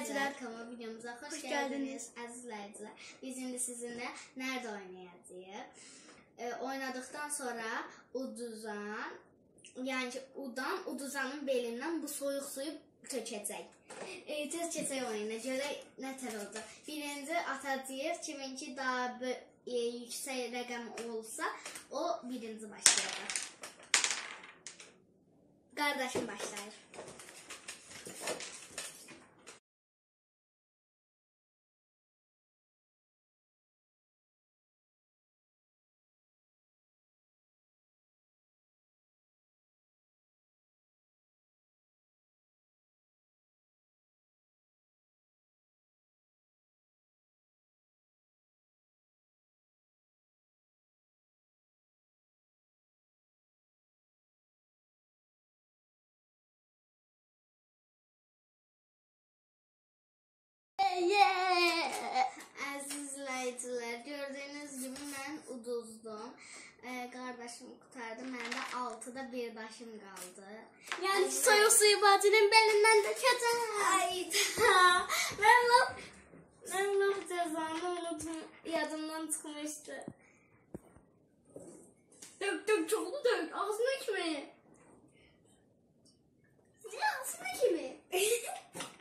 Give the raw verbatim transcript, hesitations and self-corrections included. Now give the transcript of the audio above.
izləyicilər, kanalıma videomuza xoş, Xoş gəldiniz. Əziz izləyicilər, biz indi sizinlə nerede oynayacağıq? E, oynadıktan sonra uduzan, yəni ki, udan uduzanın belindən bu soyuq suyu tökəcək. E, tez keçək oyuna, görək nə tər olacaq. Birinci atacağıq, kiminki daha e, yüksək rəqəm olsa, o birinci başlayacaq. Qardaşım başlayır. Yeah! Əziz izləyicilər, gördüyünüz kimi mən uduzdum. Ee, qardaşım qutardı, məndə altıda bir daşım qaldı. Yəni ki, soyuq suyu bacının belindən dökəcək. Ayda! Mən laf, mən laf cəzanı unuttum, yadımdan çıxmışdı. Dök dök çoxlu dök, ağzına kimi. Ağzına kimi?